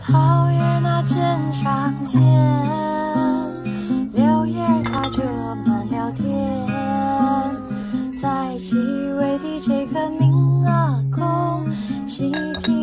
桃叶那肩上肩，柳叶它遮满了天，在气味的这颗明啊空，细听